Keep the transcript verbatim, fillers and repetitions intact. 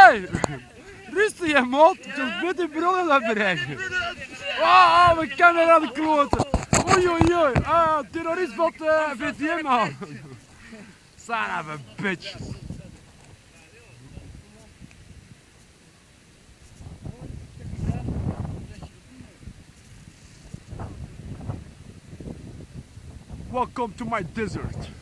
Hey! Rustig hè, maat. Zo'n witte bronnen dat bereiken. Ah, oh, we kennen aan de kloten. Oei, oei, oei. Ah, terrorist wat uh, V T M aan. Son of a bitch. Welcome to my desert.